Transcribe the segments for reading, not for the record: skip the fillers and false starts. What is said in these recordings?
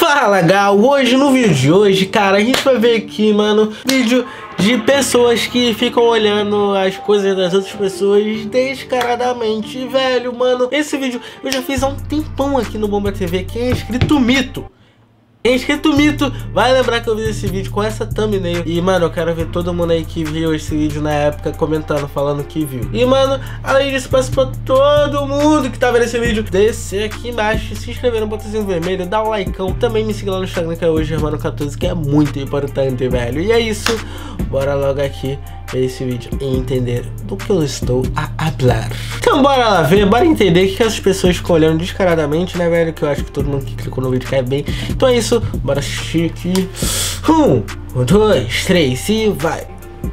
Fala, Gal! Hoje, no vídeo de hoje, cara, a gente vai ver aqui, mano, vídeo de pessoas que ficam olhando as coisas das outras pessoas descaradamente. Velho, mano, esse vídeo eu já fiz há um tempão aqui no Bomba TV. Quem é inscrito Mito? Quem é inscrito Mito vai lembrar que eu fiz esse vídeo com essa thumbnail. E, mano, eu quero ver todo mundo aí que viu esse vídeo na época comentando, falando que viu. E, mano, além disso, peço pra todo mundo que tá vendo esse vídeo descer aqui embaixo, se inscrever no botãozinho vermelho, dar um likeão. Também me siga lá no Instagram, que é hoje Germano14, que é muito importante, velho. E é isso, bora logo aqui ver esse vídeo e entender do que eu estou a falar. Então bora lá ver, bora entender o que as pessoas ficam olhando descaradamente, né, velho? Que eu acho que todo mundo que clicou no vídeo cai bem. Então é isso, bora assistir aqui. 1, 2, 3 e vai.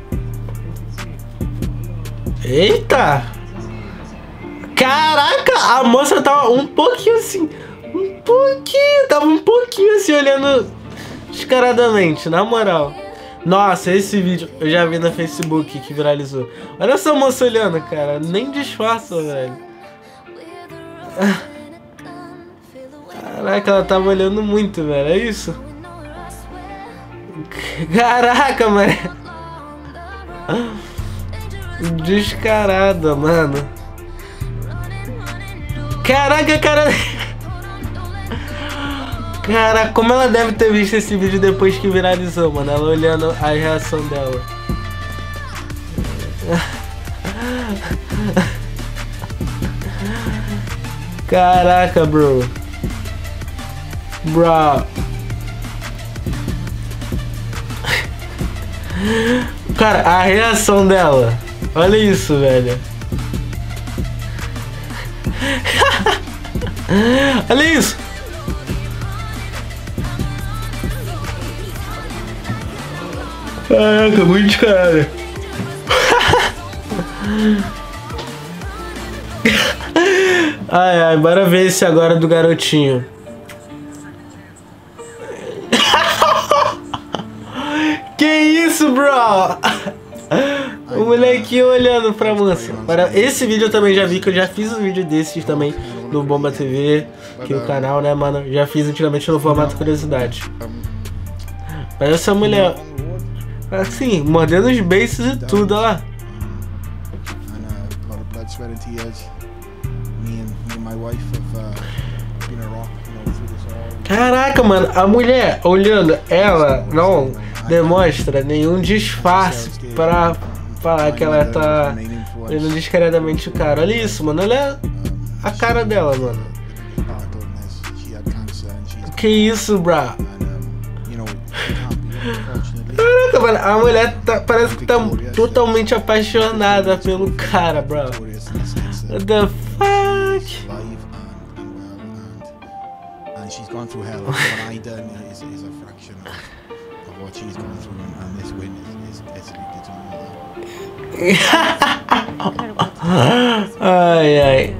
Eita! Caraca, a moça tava um pouquinho assim, tava um pouquinho assim olhando descaradamente, na moral. Nossa, esse vídeo eu já vi no Facebook que viralizou. Olha essa moça olhando, cara. Nem disfarça, velho. Caraca, ela tava olhando muito, velho. É isso? Caraca, mano. Descarada, mano. Caraca, cara. Cara, como ela deve ter visto esse vídeo depois que viralizou, mano. Ela olhando a reação dela. Caraca, bro. Cara, a reação dela. Olha isso, velho. Olha isso. Caraca, muito cara. Ai, ai, bora ver esse agora do garotinho. Que isso, bro? O molequinho olhando pra moça. Esse vídeo eu também já vi, que eu já fiz um vídeo desses também no Bomba TV, que é o canal, né, mano? Já fiz antigamente no formato curiosidade. Mas essa mulher, assim, mordendo os beiços e tudo, olha lá. Caraca, mano, a mulher olhando, ela não demonstra nenhum disfarce pra falar que ela tá olhando descaradamente o cara. Olha isso, mano, olha a cara dela, mano. Que isso, bra? Caraca, mano, a mulher parece que tá totalmente apaixonada pelo cara, bro. What the fuck? She's gone through hell. What I done is a fraction of what she's gone through, and this win is ai, ai.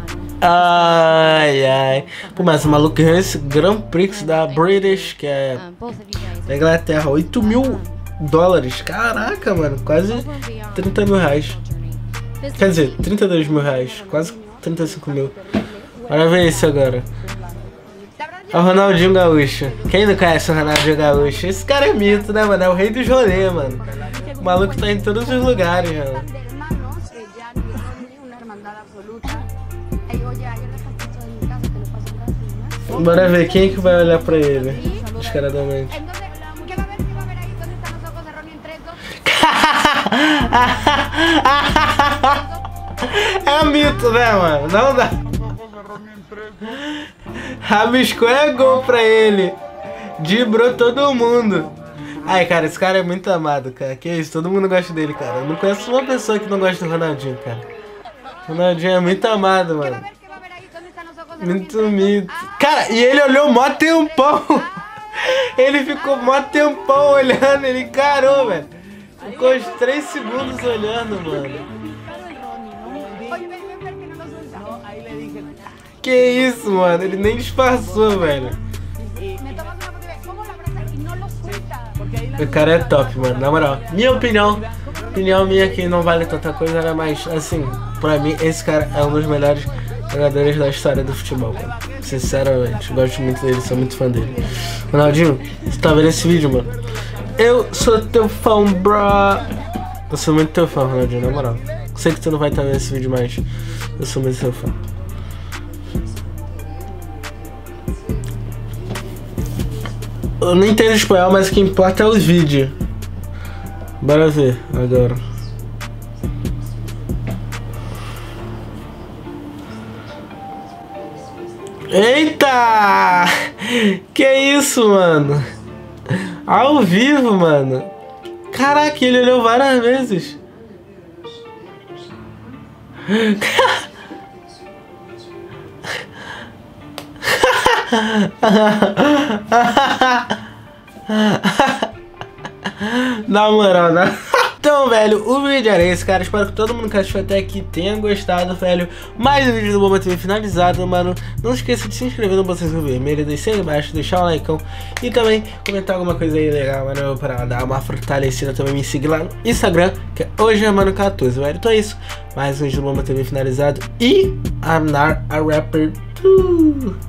Ai, ai. Pô, mas o maluco ganhou esse Grand Prix da British, que é da Inglaterra, 8 mil dólares. Caraca, mano, quase 30 mil reais. Quer dizer, 32 mil reais, quase 35 mil. Bora ver esse agora. É o Ronaldinho Gaúcho. Quem não conhece o Ronaldinho Gaúcho? Esse cara é mito, né, mano? É o rei dos rolês, mano. O maluco tá em todos os lugares, mano. Bora ver quem é que vai olhar pra ele descaradamente. É mito, né, mano? Não dá. Rabiscou é gol pra ele. Dibrou todo mundo. Ai, cara, esse cara é muito amado, cara. Que isso, todo mundo gosta dele, cara. Eu não conheço uma pessoa que não gosta do Ronaldinho, cara. O Ronaldinho é muito amado, mano. Muito mito. Cara, e ele olhou mó tempão. Ele ficou mó tempão olhando, ele encarou, velho. Ficou uns 3 segundos olhando, mano. Que isso, mano? Ele nem disfarçou, velho. O cara é top, mano. Na moral, minha opinião minha que não vale tanta coisa, né? Mas, assim, pra mim, esse cara é um dos melhores jogadores da história do futebol, mano. Sinceramente, gosto muito dele, sou muito fã dele. Ronaldinho, você tá vendo esse vídeo, mano? Eu sou teu fã, bro. Eu sou muito teu fã, Ronaldinho, na moral. Sei que tu não vai estar vendo esse vídeo mais. Eu sou muito teu fã. Eu não entendo espanhol, mas o que importa é os vídeos. Bora ver agora. Eita! Que isso, mano? Ao vivo, mano. Caraca, ele olhou várias vezes. Na moral, né? Então, velho, o vídeo era esse, cara. Espero que todo mundo que assistiu até aqui tenha gostado, velho. Mais um vídeo do Bomba TV finalizado, mano. Não esqueça de se inscrever no botãozinho vermelho, descer aí embaixo, deixar o like e também comentar alguma coisa aí legal, mano, pra dar uma fortalecida. Também me seguir lá no Instagram, que hoje é Mano 14, velho. Então é isso. Mais um vídeo do Bomba TV finalizado. E I'm not a rapper too.